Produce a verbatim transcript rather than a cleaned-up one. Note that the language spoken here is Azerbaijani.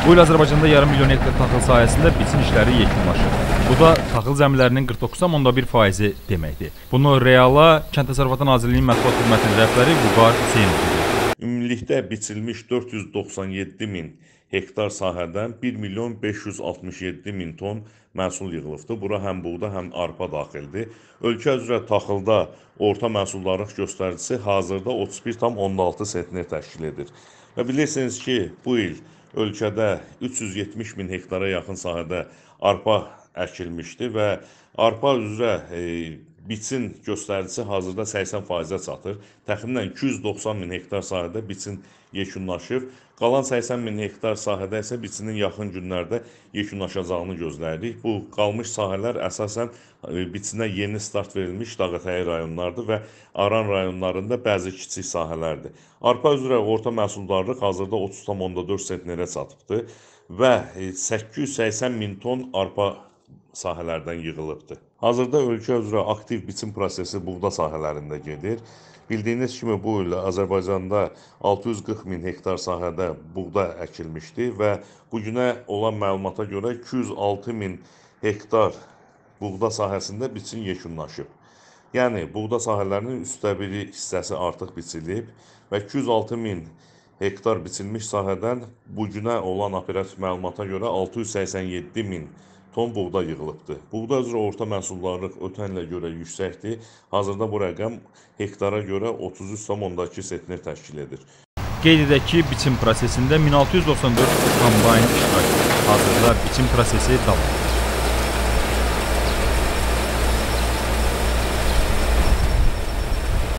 Bu il Azərbaycanda yarım milyon hektar taxıl sahəsində biçin işləri yekunlaşır. Bu da taxıl zəmilərinin qırx doqquz tam onda bir faizi deməkdir. Bunu reala Kənd Təsərrüfatı Nazirliyinin mətbuat xidmətinin rəhbəri Vüqar Hüseynov dedi. Ümumilikdə biçilmiş dörd yüz doxsan yeddi min hektar sahədən bir milyon beş yüz altmış yeddi min ton məhsul yığılıbdır. Bura həm buğda, həm arpa daxildir. Ölkə üzrə taxılda orta məhsuldarlıq göstəricisi hazırda otuz bir tam on altı sentner təşkil edir. Və bilirsiniz ki, bu il ölkədə üç yüz yetmiş min hektara yaxın sahədə arpa əkilmişdi və arpa üzrə e, biçin göstəricisi hazırda səksən faizə çatır. Təxminən iki yüz doxsan min hektar sahədə biçin yekunlaşıb. Qalan səksən min hektar sahədə isə biçinin yaxın günlərdə yekunlaşacağını gözləyirik. Bu qalmış sahələr əsasən biçinə yeni start verilmiş Dağətəyi rayonlardır və Aran rayonlarında bəzi kiçik sahələrdir. Arpa üzrə orta məhsuldarlıq hazırda otuz tam onda dörd sentnerə çatıbdır və səkkiz yüz səksən min ton arpa sahələrdən yığılıbdır. Hazırda ölkə üzrə aktiv biçim prosesi buğda sahələrində gedir. Bildiyiniz kimi bu il Azərbaycanda altı yüz qırx min hektar sahədə buğda əkilmişdi və bu günə olan məlumata görə iki yüz altı min hektar buğda sahəsində biçin yekunlaşıb. Yəni, buğda sahələrinin üçdə biri hissəsi artıq biçilib və iki yüz altı min hektar biçilmiş sahədən bu günə olan operativ məlumata görə altı yüz səksən yeddi min ton buğda yığılıbdır. Buğda üzrə orta məhsuldarlıq ötən ilə görə yüksəkdir. Hazırda bu rəqəm hektara görə otuz üç tam onda iki sentner təşkil edir. Qeyd edək ki, biçim prosesində min altı yüz doxsan dörd kombayn iştirak edir. Hazırda biçim prosesi davam edir.